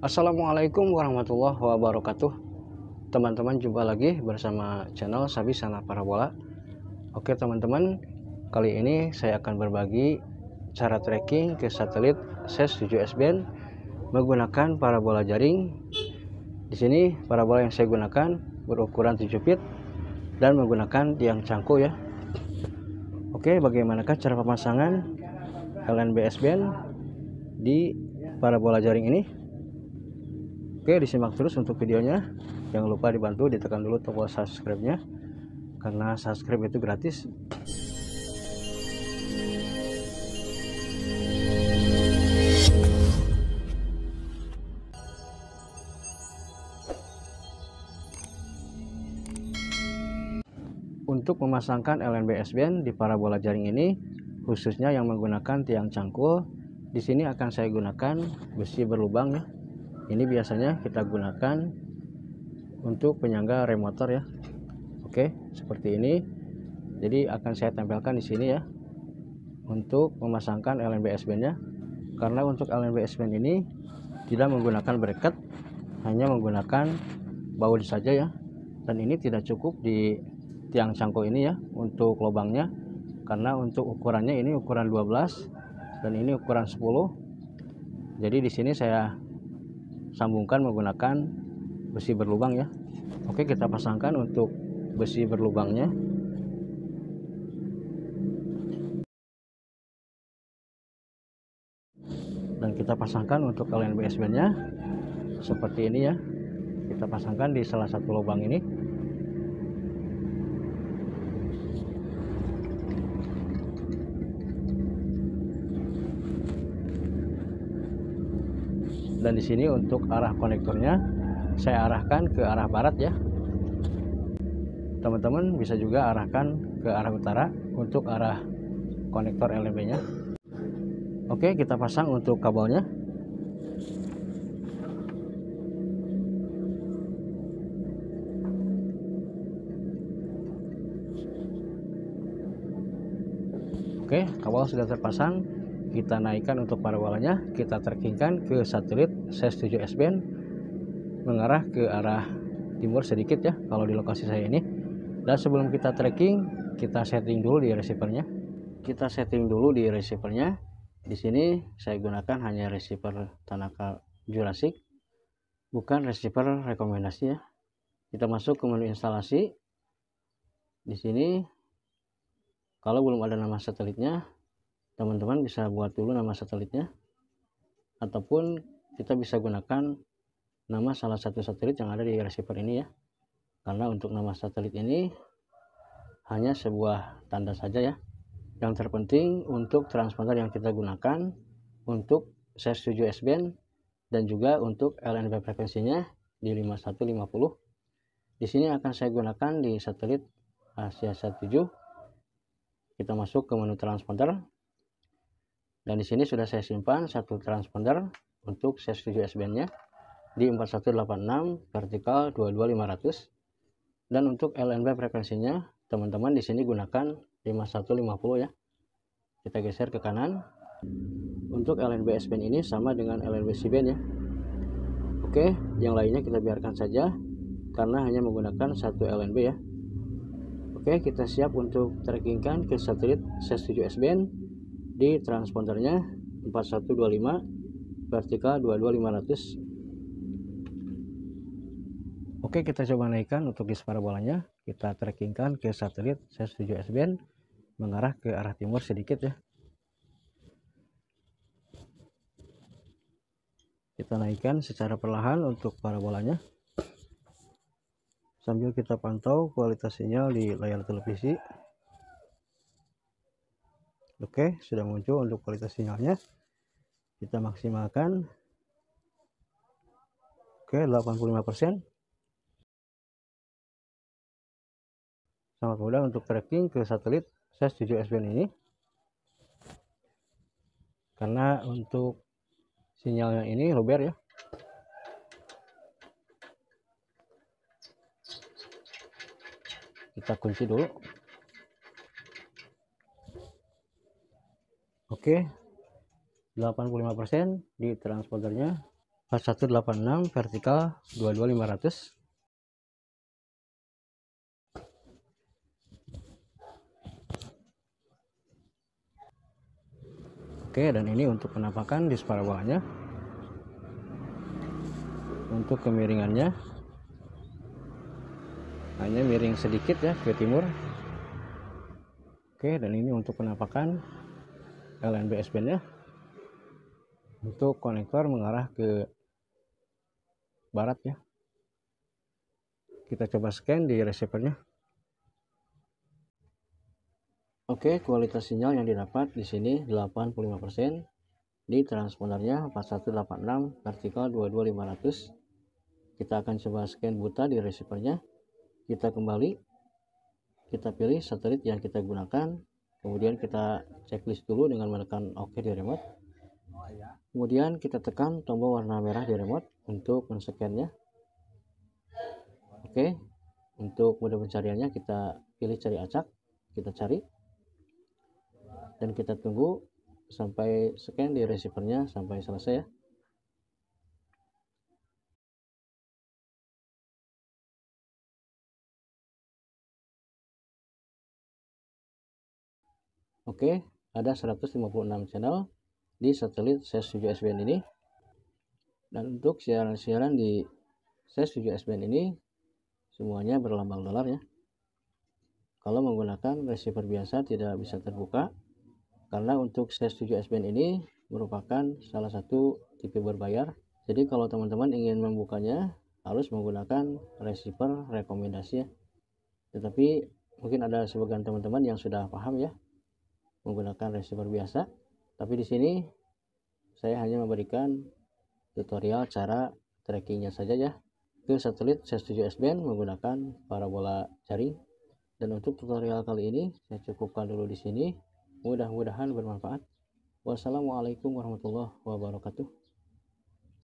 Assalamualaikum warahmatullahi wabarakatuh. Teman-teman, jumpa lagi bersama channel Sabi Sana Parabola. Oke teman-teman, kali ini saya akan berbagi cara tracking ke satelit SES 7S band menggunakan parabola jaring. Di sini parabola yang saya gunakan berukuran 7 feet dan menggunakan tiang cangkul ya. Oke, bagaimanakah cara pemasangan LNBS band di parabola jaring ini? Oke, disimak terus untuk videonya. Jangan lupa dibantu ditekan dulu tombol subscribe-nya, karena subscribe itu gratis. Untuk memasangkan LNBS band di parabola jaring ini, khususnya yang menggunakan tiang cangkul, di sini akan saya gunakan besi berlubang ya. Ini biasanya kita gunakan untuk penyangga rem motor ya. Oke, seperti ini. Jadi akan saya tempelkan di sini ya untuk memasangkan LNBS band-nya. Karena untuk LNBS band ini tidak menggunakan bracket, hanya menggunakan baut saja ya. Dan ini tidak cukup di tiang cangkul ini ya untuk lubangnya, karena untuk ukurannya ini ukuran 12 dan ini ukuran 10. Jadi di sini saya sambungkan menggunakan besi berlubang ya. Oke, kita pasangkan untuk besi berlubangnya. Dan kita pasangkan untuk LNBS band-nya seperti ini ya. Kita pasangkan di salah satu lubang ini. Dan di sini untuk arah konektornya saya arahkan ke arah barat ya. Teman-teman bisa juga arahkan ke arah utara untuk arah konektor LNB-nya. Oke, kita pasang untuk kabelnya. Oke, kabel sudah terpasang. Kita naikkan untuk parabolanya, kita trackingkan ke satelit SES 7S band mengarah ke arah timur sedikit ya kalau di lokasi saya ini. Dan sebelum kita tracking, kita setting dulu di receivernya. Kita setting dulu di receivernya. Di sini saya gunakan hanya receiver Tanaka Jurassic, bukan receiver rekomendasi ya. Kita masuk ke menu instalasi. Di sini kalau belum ada nama satelitnya, teman-teman bisa buat dulu nama satelitnya, ataupun kita bisa gunakan nama salah satu satelit yang ada di receiver ini ya. Karena untuk nama satelit ini hanya sebuah tanda saja ya. Yang terpenting untuk transponder yang kita gunakan untuk SES 7S band dan juga untuk LNB frekuensinya di 5150. Di sini akan saya gunakan di satelit Asia 17. Kita masuk ke menu transponder. Dan di sini sudah saya simpan satu transponder untuk SES 7S band-nya di 4186 vertikal 22500. Dan untuk LNB frekuensinya teman-teman di sini gunakan 5150 ya. Kita geser ke kanan. Untuk LNBS band ini sama dengan LNBC band ya. Oke, yang lainnya kita biarkan saja karena hanya menggunakan satu LNB ya. Oke, kita siap untuk trackingkan ke satelit SES 7S band di transpondernya 4125 vertikal 22500. Oke, kita coba naikkan untuk disk parabolanya. Kita trackingkan ke satelit SES 7S band mengarah ke arah timur sedikit ya. Kita naikkan secara perlahan untuk parabolanya sambil kita pantau kualitas sinyal di layar televisi. Oke, sudah muncul untuk kualitas sinyalnya. Kita maksimalkan. Oke, 85%. Sangat mudah untuk tracking ke satelit SES 7S band ini. Karena untuk sinyalnya ini luber ya. Kita kunci dulu. Oke, 85% di transpondernya. 4186 vertikal 22500. Oke, dan ini untuk penampakan dis parabolanya. Untuk kemiringannya hanya miring sedikit ya ke timur. Oke, dan ini untuk penampakan LNB S-band ya. Untuk konektor mengarah ke barat ya. Kita coba scan di receivernya. Oke, kualitas sinyal yang didapat di sini 85%. Di transpondernya 4186 vertikal 22500. Kita akan coba scan buta di receivernya. Kita kembali, kita pilih satelit yang kita gunakan, kemudian kita checklist dulu dengan menekan OK di remote. Kemudian kita tekan tombol warna merah di remote untuk men-scan-nya. Oke, untuk mode pencariannya kita pilih cari acak, kita cari, dan kita tunggu sampai scan di receivernya sampai selesai ya. Oke, ada 156 channel di satelit SES-7 S-band ini. Dan untuk siaran-siaran di SES-7 S-band ini semuanya berlambang dolar ya. Kalau menggunakan receiver biasa tidak bisa terbuka, karena untuk SES-7 S-band ini merupakan salah satu tipe berbayar. Jadi kalau teman-teman ingin membukanya harus menggunakan receiver rekomendasi ya. Tetapi mungkin ada sebagian teman-teman yang sudah paham ya menggunakan receiver biasa. Tapi di sini saya hanya memberikan tutorial cara trackingnya saja ya ke satelit SES-7 S-band menggunakan parabola jaring. Dan untuk tutorial kali ini saya cukupkan dulu di sini. Mudah-mudahan bermanfaat. Wassalamualaikum warahmatullahi wabarakatuh.